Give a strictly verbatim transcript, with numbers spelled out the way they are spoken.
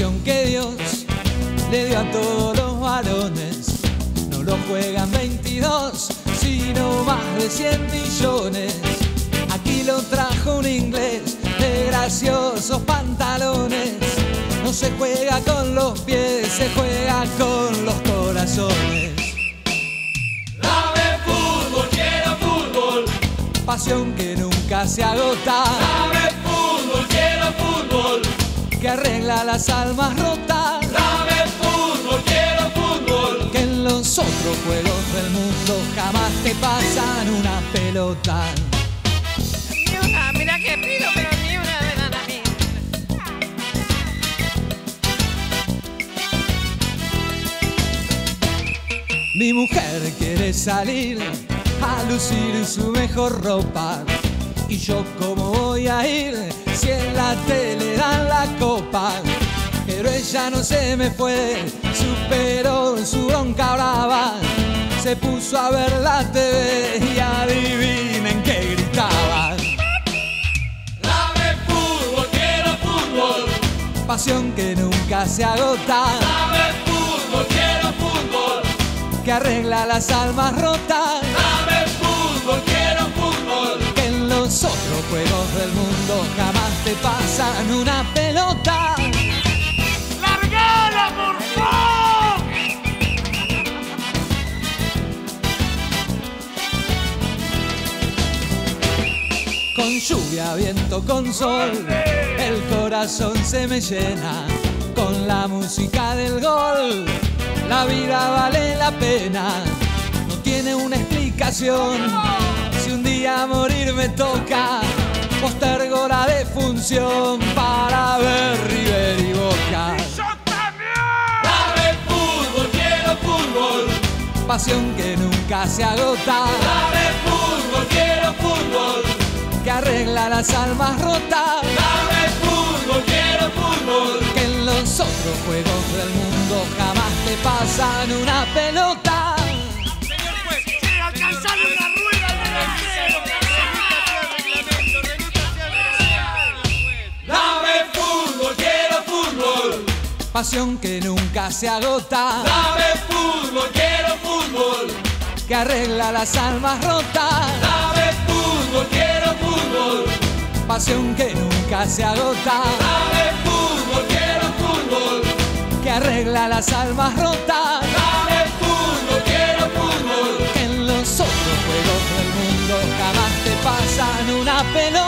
pasión que Dios le dio a todos los varones. No lo juegan veintidós, sino más de cien millones. Aquí lo trajo un inglés de graciosos pantalones. No se juega con los pies, se juega con los corazones. Dame fútbol, quiero fútbol. Pasión que nunca se agota. Dame fútbol, quiero fútbol. Que arregla las almas rotas. Dame fútbol, quiero fútbol. Que en los otros juegos del mundo jamás te pasan una pelota. Ni una, mira que pido, pero ni una me dan a mí. Mi mujer quiere salir a lucir su mejor ropa. ¿Y yo cómo voy a ir si en la tele dan la copa? Pero ella no se me fue, superó su bronca brava. Se puso a ver la T V y adivinen qué gritaba. Dame fútbol, quiero fútbol. Pasión que nunca se agota. Dame fútbol, quiero fútbol. Que arregla las almas rotas. Dame fútbol, quiero fútbol. Que en los otros juegos del mundo jamás te pasan una pelota. ¡Largala, por favor! Con lluvia, viento, con sol, el corazón se me llena. Con la música del gol, la vida vale la pena. No tiene una explicación. Si un día morir me toca, postergo la defunción para ver River y Boca. Dame fútbol, quiero fútbol. Pasión que nunca se agota. Dame fútbol, quiero fútbol. Que arregla las almas rotas. Dame fútbol, quiero fútbol. Que en los otros juegos del mundo jamás te pasan una pelota. Señor juez, quiere alcanzarle una rueda al delantero. Dame fútbol, quiero fútbol. Pasión que nunca se agota. Dame fútbol, quiero fútbol. Que arregla las almas rotas. Dame fútbol, quiero fútbol. Pasión que nunca se agota. Dame fútbol, quiero fútbol. Que arregla las almas rotas. Dame fútbol, quiero fútbol. Que en los otros juegos del mundo jamás te pasan una pelota.